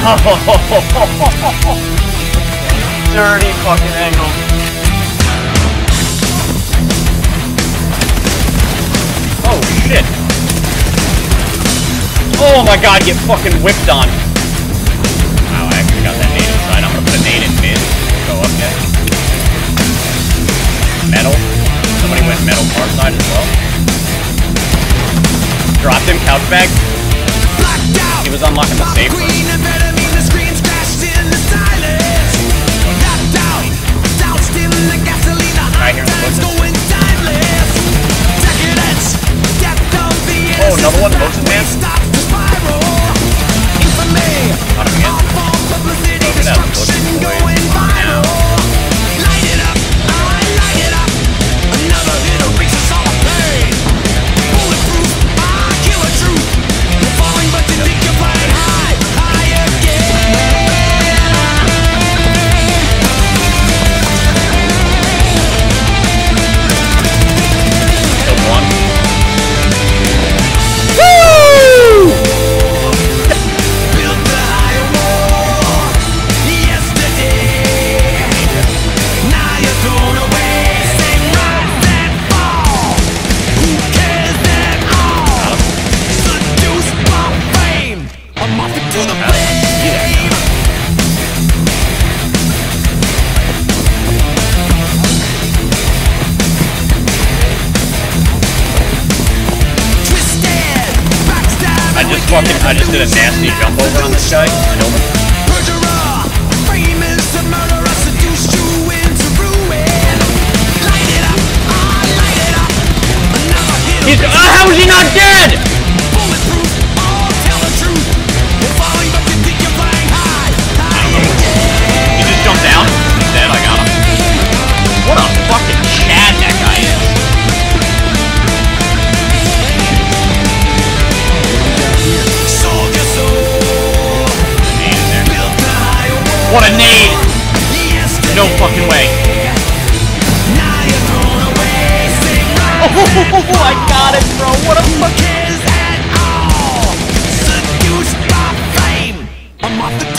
Dirty fucking angle. Oh shit. Oh my god, get fucking whipped on. Wow, I actually got that nade inside. I'm gonna put a nade in mid. Go up there. Metal. Somebody went metal far side as well. Dropped him, couch bag. He was unlocking the safe room. Right here in the bushes. Oh, another one, motion man. Got him again. Look at that, the bushes boy. Now. I just did a nasty jump over on this guy. Killed him. How is he not dead? He just jumped down. He's dead. I got him. What a fucking Chad that guy is. What a nade! No fucking way. Oh, I got it, bro. What a fucking...